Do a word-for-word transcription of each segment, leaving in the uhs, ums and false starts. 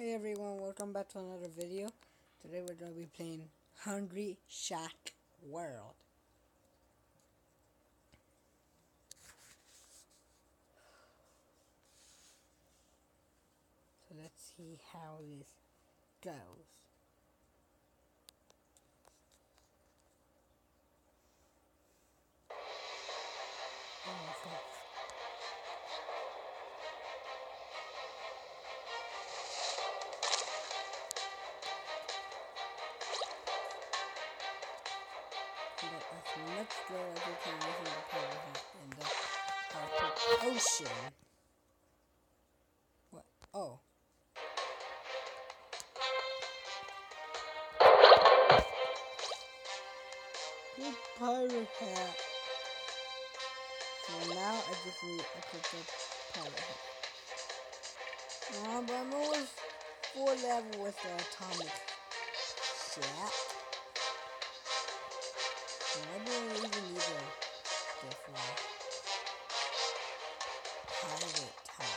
Hey everyone, welcome back to another video. Today we're going to be playing Hungry Shack World. So let's see how this goes. Oh my God. Get as much gold as you can using the power hat and the power potion. What? Oh. Good pirate hat. So now I just need a quick pirate hat. Uh, but I'm almost four level with the atomic shack. I don't even need a different pirate hat.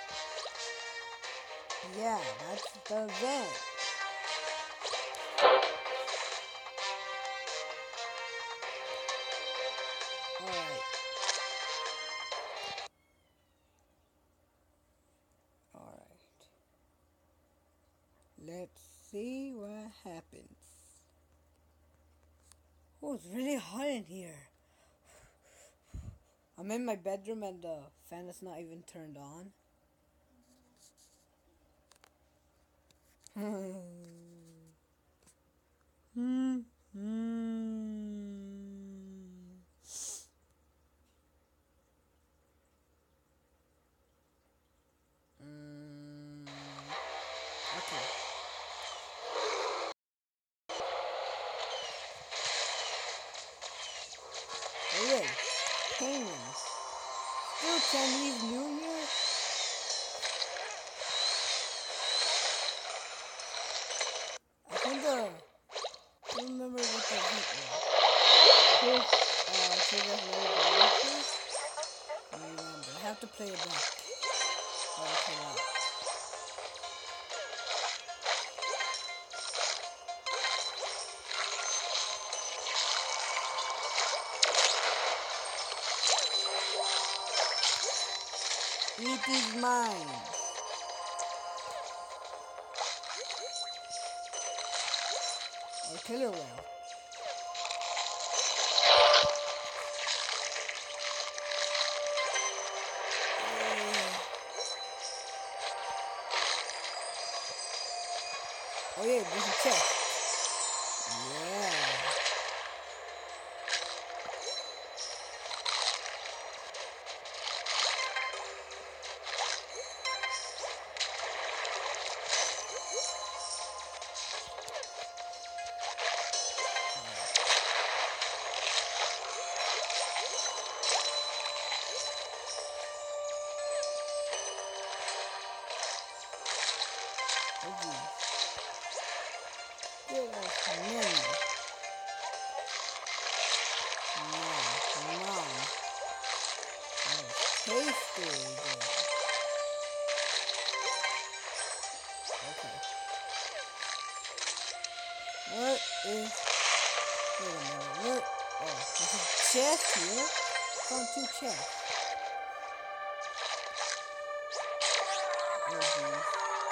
Yeah, that's the event. Alright. Alright. Let's see what happens. Oh, it's really hot in here. I'm in my bedroom and the fan is not even turned on. Hmm. Hmm. Mm. Okay. Oh yeah, penguins. Still Chinese New Year? I think uh, I don't remember what the heat was. Who, uh, so that's really good. I remember. I have to play it back. Oh, Eat these mines. Or killer whale. Oh yeah, there's a chest. Yeah. Oh geez. Give us money. Mom, mom. Oh, tasty. Good. Okay. What is... Wait a minute. What? Oh, there's a chest here. Found two chests. Oh geez.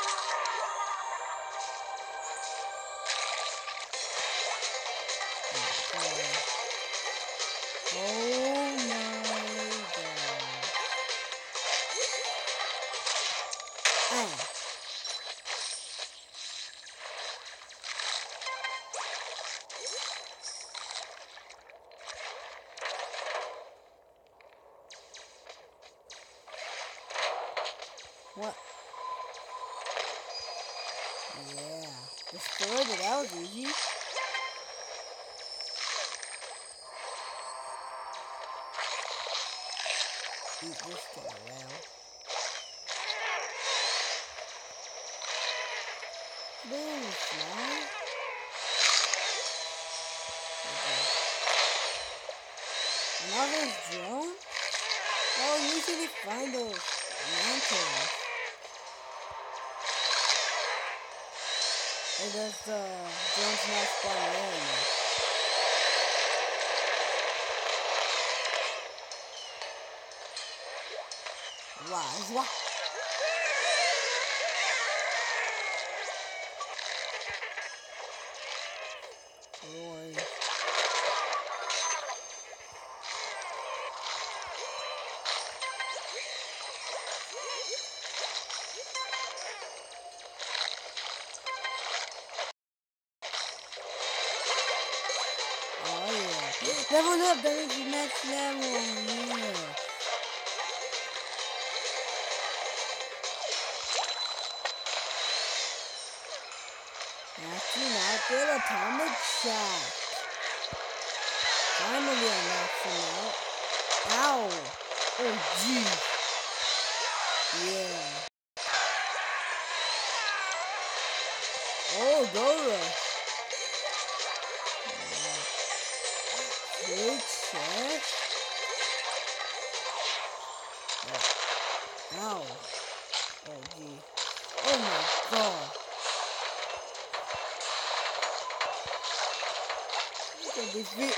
Oh my God. Ah. What? Yeah. Destroyed it. That was easy. Eat this guy well. Boom, fly. Another drone? Oh, usually find those lanterns. Hey, there's the uh, Jones not spawning there now. Rise, what? Roy. Oh yeah. Level up, that is the next level. Yeah. Maxing out the atomic shot. Finally I'm maxing out. Ow. Oh geez. Yeah. Oh, Dora. Big chest. Oh. Ow. Oh gee. Oh my god. Look at this bit.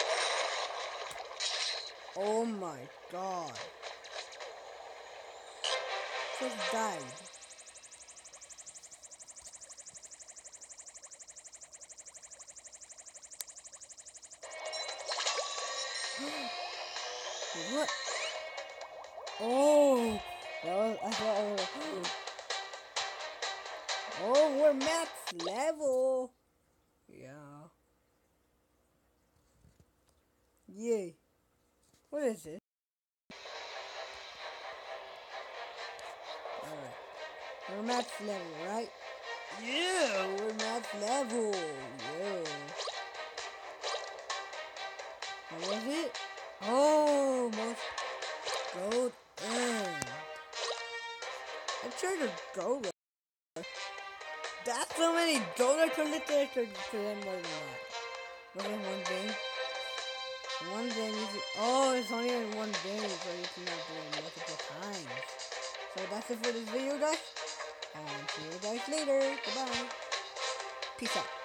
Oh my god. Just died. What? Oh, that was, I thought, oh, oh, we're max level. Yeah. Yay. What is it? Alright. We're max level, right? Yeah, we're max level. Yeah. What was it? Oh, most gold end. I tried to go. That's so many gold I collected. I could collect more than that. Was it one game? One game is oh, it's only in one game, so you cannot do it multiple times. So that's it for this video, guys. And see you guys later. Goodbye. Peace out.